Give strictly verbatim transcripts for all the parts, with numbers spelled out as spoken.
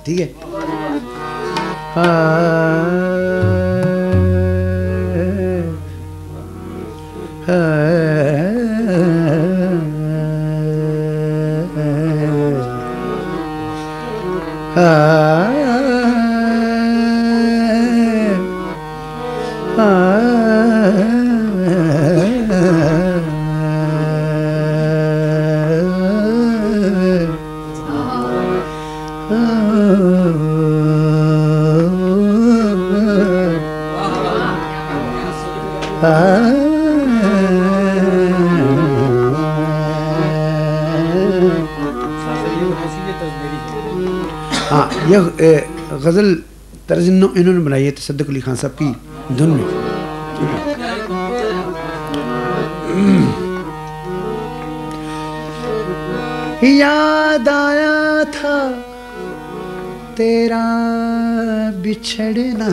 ठीक है। हाँ हाँ, यह गज़ल तर्ज इन्होंने बनाई है तसद्दुक़ अली खान साहब की धुन में। याद आया था तेरा बिछड़ना,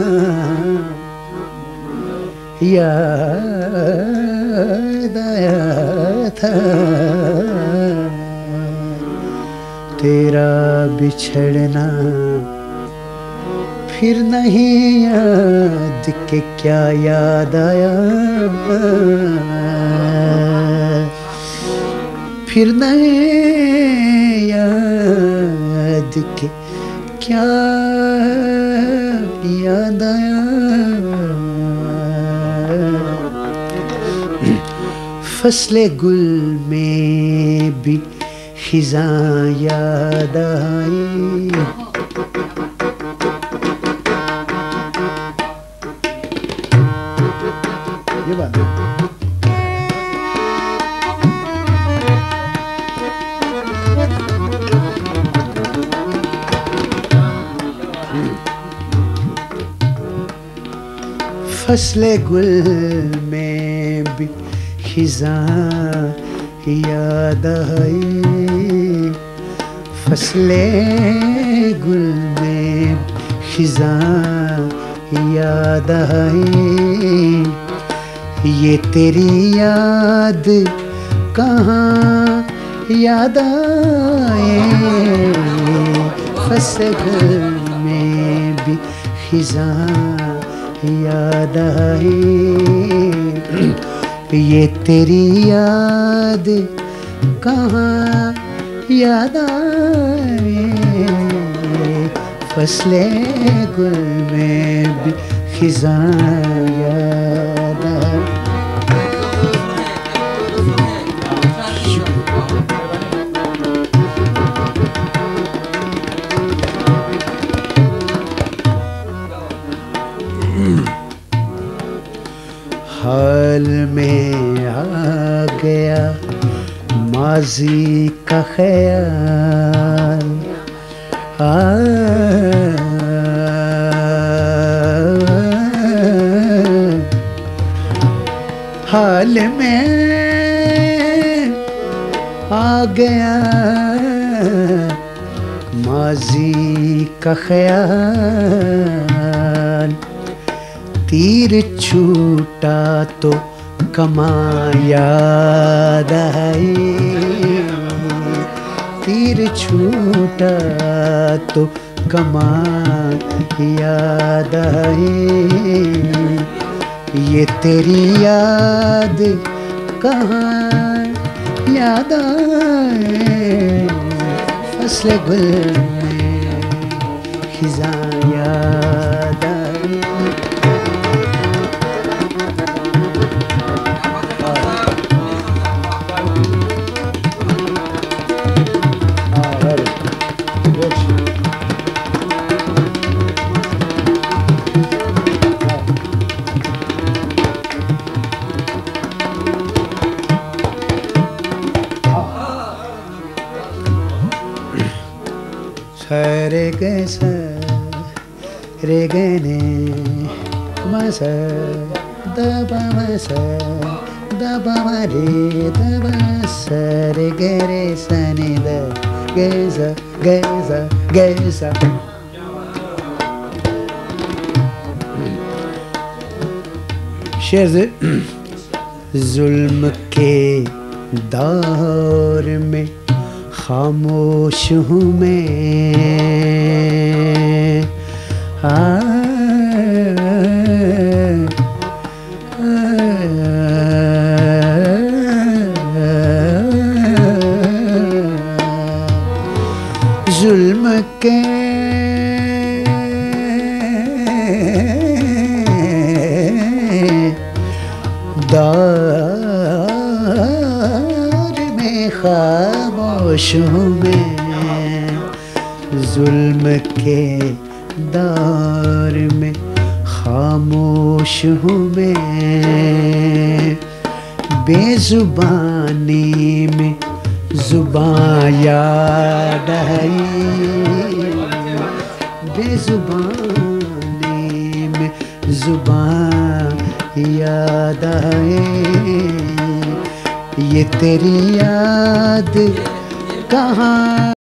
याद आया था तेरा बिछड़ना, फिर नहीं याद के क्या याद आया, फिर नहीं याद के क्या याद आया। फसले गुल में भी खिज़ां याद आई, ये बात है। फसले गुल में भी खिज़ां याद आई, फसले गुल में खिज़ां याद आई, ये तेरी याद कहाँ याद आए, फसले गुल में भी खिज़ां याद आई, ये तेरी याद कहाँ याद आए, फसले गुल में भी खिज़ां याद आए। हाल में आ गया माज़ी का ख़याल, आ, हाल में आ गया माज़ी का ख़याल, तीर छूटा तो कमां याद आई, तीर छूटा तो कमां याद आई, ये तेरी याद कहाँ याद आए, फसले गुल में खिज़ां याद आई। रे गे स रे गे ने म स द ब म स द ब म रे द ब स रे गे रे स नि द गे स गे स गे स। शेर जुल्म के दौर में खामोश हूँ मैं, जुल्म के दौर में खामोश हूँ मैं, जुल्म के दौर में खामोश हूँ मैं। बेजुबानी में जुबान याद आई, बेजुबानी में जुबान याद आए। ये तेरी याद कहाँ